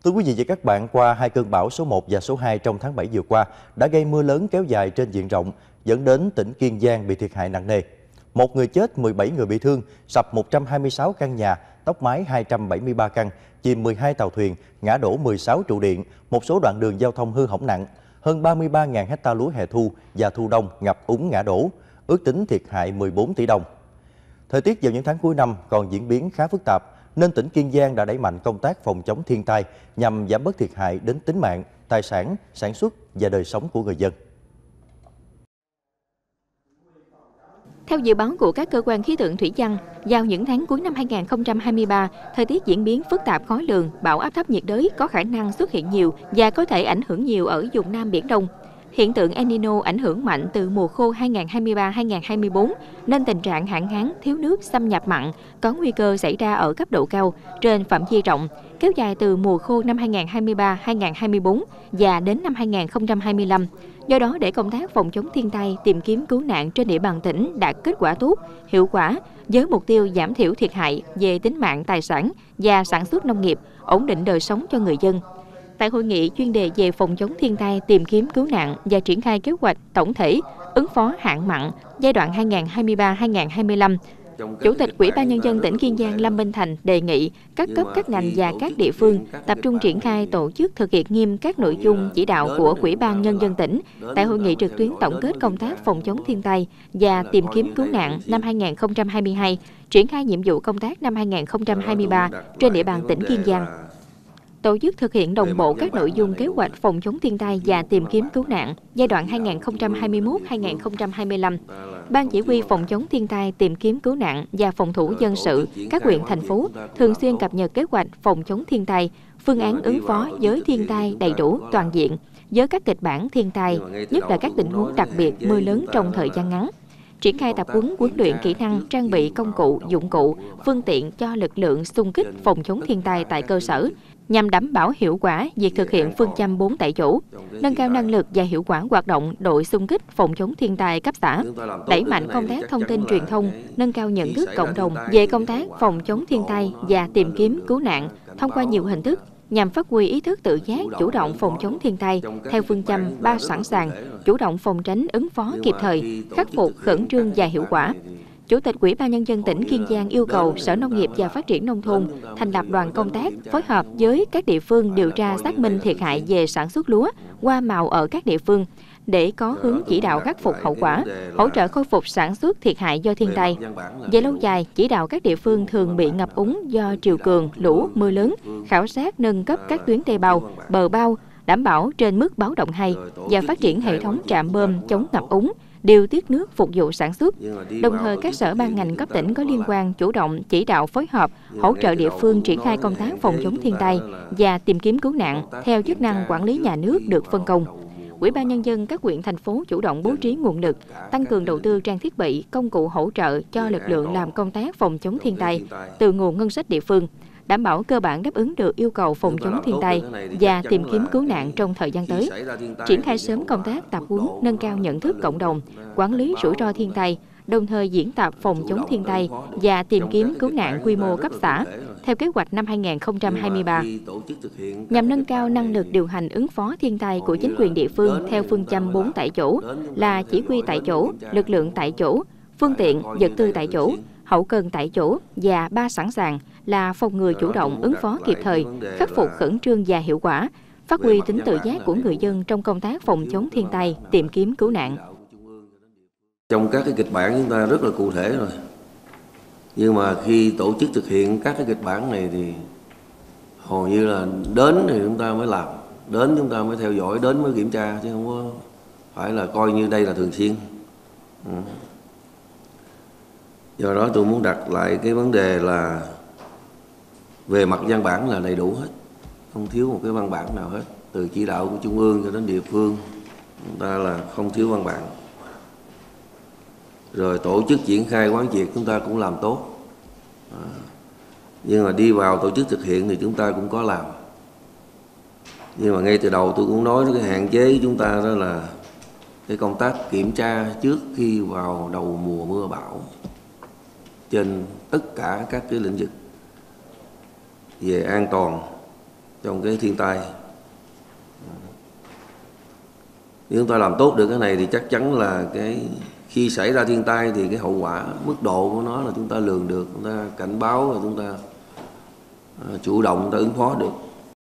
Thưa quý vị và các bạn, qua hai cơn bão số 1 và số 2 trong tháng 7 vừa qua đã gây mưa lớn kéo dài trên diện rộng, dẫn đến tỉnh Kiên Giang bị thiệt hại nặng nề. Một người chết, 17 người bị thương, sập 126 căn nhà, tốc mái 273 căn, chìm 12 tàu thuyền, ngã đổ 16 trụ điện, một số đoạn đường giao thông hư hỏng nặng, hơn 33.000 hecta lúa hè thu và thu đông ngập úng ngã đổ, ước tính thiệt hại 14 tỷ đồng. Thời tiết vào những tháng cuối năm còn diễn biến khá phức tạp, nên tỉnh Kiên Giang đã đẩy mạnh công tác phòng chống thiên tai nhằm giảm bớt thiệt hại đến tính mạng, tài sản, sản xuất và đời sống của người dân. Theo dự báo của các cơ quan khí tượng thủy văn, vào những tháng cuối năm 2023, thời tiết diễn biến phức tạp khó lường, bão áp thấp nhiệt đới có khả năng xuất hiện nhiều và có thể ảnh hưởng nhiều ở vùng Nam Biển Đông. Hiện tượng El Nino ảnh hưởng mạnh từ mùa khô 2023-2024 nên tình trạng hạn hán, thiếu nước, xâm nhập mặn có nguy cơ xảy ra ở cấp độ cao trên phạm vi rộng, kéo dài từ mùa khô năm 2023-2024 và đến năm 2025. Do đó, để công tác phòng chống thiên tai, tìm kiếm cứu nạn trên địa bàn tỉnh đạt kết quả tốt, hiệu quả, với mục tiêu giảm thiểu thiệt hại về tính mạng, tài sản và sản xuất nông nghiệp, ổn định đời sống cho người dân. Tại hội nghị chuyên đề về phòng chống thiên tai, tìm kiếm cứu nạn và triển khai kế hoạch tổng thể ứng phó hạn mặn giai đoạn 2023-2025, Chủ tịch Ủy ban Nhân dân tỉnh Kiên Giang Lâm Minh Thành đề nghị các cấp, các ngành và các địa phương tập trung triển khai tổ chức thực hiện nghiêm các nội dung chỉ đạo của Ủy ban Nhân dân tỉnh tại hội nghị trực tuyến tổng kết công tác phòng chống thiên tai và tìm kiếm cứu nạn năm 2022, triển khai nhiệm vụ công tác năm 2023 trên địa bàn tỉnh Kiên Giang. Tổ chức thực hiện đồng bộ các nội dung kế hoạch phòng chống thiên tai và tìm kiếm cứu nạn giai đoạn 2021-2025. Ban chỉ huy phòng chống thiên tai, tìm kiếm cứu nạn và phòng thủ dân sự các huyện, thành phố thường xuyên cập nhật kế hoạch phòng chống thiên tai, phương án ứng phó với thiên tai đầy đủ, toàn diện, với các kịch bản thiên tai, nhất là các tình huống đặc biệt mưa lớn trong thời gian ngắn. Triển khai tập huấn, huấn luyện kỹ năng, trang bị công cụ, dụng cụ, phương tiện cho lực lượng xung kích phòng chống thiên tai tại cơ sở, nhằm đảm bảo hiệu quả việc thực hiện phương châm 4 tại chỗ, nâng cao năng lực và hiệu quả hoạt động đội xung kích phòng chống thiên tai cấp xã, đẩy mạnh công tác thông tin truyền thông, nâng cao nhận thức cộng đồng về công tác phòng chống thiên tai và tìm kiếm cứu nạn thông qua nhiều hình thức, nhằm phát huy ý thức tự giác, chủ động phòng chống thiên tai theo phương châm 3 sẵn sàng, chủ động phòng tránh, ứng phó kịp thời, khắc phục khẩn trương và hiệu quả. Chủ tịch Ủy ban Nhân dân tỉnh Kiên Giang yêu cầu Sở Nông nghiệp và Phát triển Nông thôn thành lập đoàn công tác phối hợp với các địa phương điều tra xác minh thiệt hại về sản xuất lúa, hoa màu ở các địa phương để có hướng chỉ đạo khắc phục hậu quả, hỗ trợ khôi phục sản xuất thiệt hại do thiên tai. Về lâu dài, chỉ đạo các địa phương thường bị ngập úng do triều cường, lũ, mưa lớn, khảo sát nâng cấp các tuyến đê bao, bờ bao, đảm bảo trên mức báo động 2 và phát triển hệ thống trạm bơm chống ngập úng, điều tiết nước phục vụ sản xuất. Đồng thời, các sở ban ngành cấp tỉnh có liên quan chủ động chỉ đạo phối hợp, hỗ trợ địa phương triển khai công tác phòng chống thiên tai và tìm kiếm cứu nạn theo chức năng quản lý nhà nước được phân công. Ủy ban Nhân dân các huyện, thành phố chủ động bố trí nguồn lực, tăng cường đầu tư trang thiết bị, công cụ hỗ trợ cho lực lượng làm công tác phòng chống thiên tai từ nguồn ngân sách địa phương, đảm bảo cơ bản đáp ứng được yêu cầu phòng chống thiên tai và tìm kiếm cứu nạn trong thời gian tới. Triển khai sớm công tác tập huấn, nâng cao nhận thức cộng đồng, quản lý rủi ro thiên tai, đồng thời diễn tập phòng chống thiên tai và tìm kiếm cứu nạn quy mô cấp xã theo kế hoạch năm 2023. Nhằm nâng cao năng lực điều hành ứng phó thiên tai của chính quyền địa phương theo phương châm 4 tại chỗ là chỉ huy tại chỗ, lực lượng tại chỗ, phương tiện, vật tư tại chỗ, hậu cần tại chỗ và 3 sẵn sàng là phòng ngừa chủ động, ứng phó kịp thời, khắc phục khẩn trương và hiệu quả, phát huy tính tự giác của người dân trong công tác phòng chống thiên tai, tìm kiếm cứu nạn. Trong các cái kịch bản chúng ta rất là cụ thể rồi. Nhưng mà khi tổ chức thực hiện các cái kịch bản này thì hầu như là đến thì chúng ta mới làm, đến chúng ta mới theo dõi, đến mới kiểm tra, chứ không có phải là coi như đây là thường xuyên. Do đó tôi muốn đặt lại cái vấn đề là về mặt văn bản là đầy đủ hết, không thiếu một cái văn bản nào hết, từ chỉ đạo của trung ương cho đến địa phương, chúng ta là không thiếu văn bản. Rồi tổ chức triển khai quán triệt chúng ta cũng làm tốt, nhưng mà đi vào tổ chức thực hiện thì chúng ta cũng có làm. Nhưng mà ngay từ đầu tôi cũng nói cái hạn chế của chúng ta đó là cái công tác kiểm tra trước khi vào đầu mùa mưa bão trên tất cả các cái lĩnh vực về an toàn trong cái thiên tai. Nếu chúng ta làm tốt được cái này thì chắc chắn là khi xảy ra thiên tai thì cái hậu quả, mức độ của nó là chúng ta lường được, chúng ta cảnh báo và chúng ta chủ động, chúng ta ứng phó được.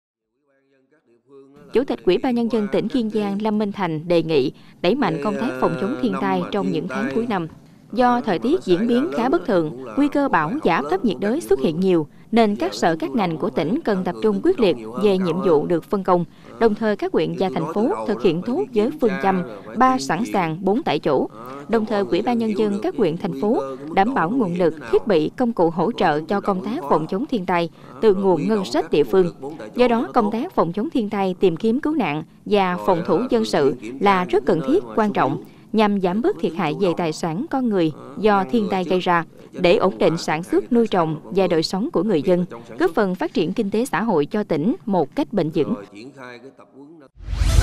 Chủ tịch Ủy ban Nhân dân tỉnh Kiên Giang Lâm Minh Thành đề nghị đẩy mạnh công tác phòng chống thiên tai trong những tháng cuối năm. Do thời tiết diễn biến khá bất thường, nguy cơ bão và áp thấp nhiệt đới xuất hiện nhiều, nên các sở các ngành của tỉnh cần tập trung quyết liệt về nhiệm vụ được phân công. Đồng thời các huyện và thành phố thực hiện tốt với phương châm 3 sẵn sàng 4 tại chỗ. Đồng thời Ủy ban Nhân dân các huyện thành phố đảm bảo nguồn lực, thiết bị, công cụ hỗ trợ cho công tác phòng chống thiên tai từ nguồn ngân sách địa phương. Do đó, công tác phòng chống thiên tai, tìm kiếm cứu nạn và phòng thủ dân sự là rất cần thiết, quan trọng, nhằm giảm bớt thiệt hại về tài sản con người do thiên tai gây ra, để ổn định sản xuất, nuôi trồng và đời sống của người dân, góp phần phát triển kinh tế xã hội cho tỉnh một cách bền vững.